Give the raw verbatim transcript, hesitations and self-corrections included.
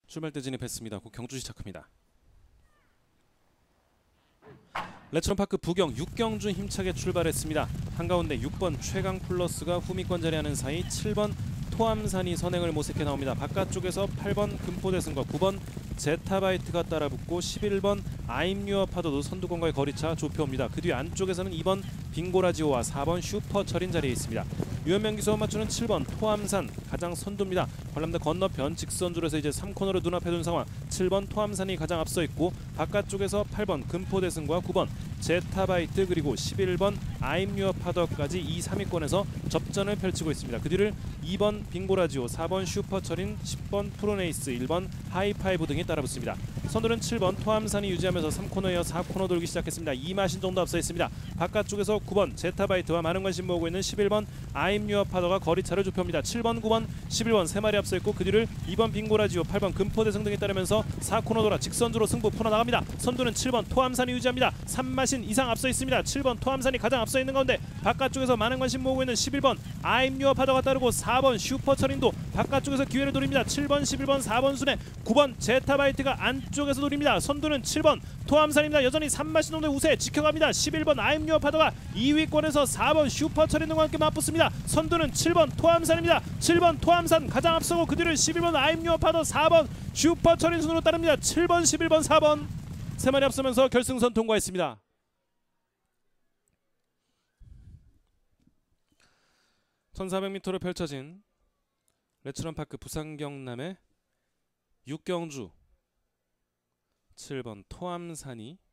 출발대 진입했습니다. 곧 경주 시작합니다. 레츠런파크 부경 육 경주 힘차게 출발했습니다. 한가운데 육 번 최강 플러스가 후미권 자리하는 사이 칠 번 토암산이 선행을 모색해 나옵니다. 바깥쪽에서 팔 번 금포대승과 구 번 제타바이트가 따라붙고 십일 번 아임유어 파도도 선두권과의 거리차 좁혀옵니다. 그 뒤 안쪽에서는 이 번 빙고라지오와 사 번 슈퍼철인 자리에 있습니다. 유연명 기수와 맞추는 칠 번 토암산 가장 선두입니다. 관람대 건너편 직선줄에서 이제 삼 코너를 눈앞에 둔 상황. 칠 번 토암산이 가장 앞서 있고 바깥쪽에서 팔 번 금포대승과 구 번 제타바이트 그리고 십일 번 아임유어 파더까지 이, 삼 위권에서 접전을 펼치고 있습니다. 그 뒤를 이 번 빙고라지오, 사 번 슈퍼철인, 십 번 프로네이스, 일 번 하이파이브 등이 따라붙습니다. 선두는 칠 번 토암산이 유지하면서 삼 코너에 이어 사 코너 돌기 시작했습니다. 이 마신 정도 앞서 있습니다. 바깥쪽에서 구 번 제타바이트와 많은 관심 모으고 있는 십일 번 아임유어 파더가 거리차를 좁혀옵니다. 칠 번, 구 번, 십일 번 세 마리 앞서 있고 그 뒤를 이 번 빙고라지오, 팔 번 금포대승 등이 따르면서 사 코너 돌아 직선주로 승부 풀어나갑니다. 선두는 칠 번 토암산이 유지합니다. 삼 마신 이상 앞서 있습니다. 칠 번 토암산이 가장 앞서 있는 가운데 바깥쪽에서 많은 관심 모으고 있는 십일 번 아임유어 파더가 따르고 사 번 슈퍼철인도 바깥쪽에서 기회를 노립니다. 칠 번, 십일 번, 사 번 순에 구 번 제타바이트가 안쪽에서 노립니다. 선두는 칠 번 토암산입니다. 여전히 삼 마신 정도의 우세 지켜갑니다. 십일 번 아임유어 파더가 이 위권에서 사 번 슈퍼철인과 함께 맞붙습니다. 선두는 칠 번 토암산입니다. 칠 번 토암산 가장 앞서고 그 뒤를 십일 번 아임유어 파더, 사 번 슈퍼철인 순으로 따릅니다. 칠 번, 십일 번, 사 번 세 마리 앞서면서 결승선 통과했습니다. 천사백 미터로 펼쳐진 레츠런파크 부산 경남의 육 경주 칠 번 토암산이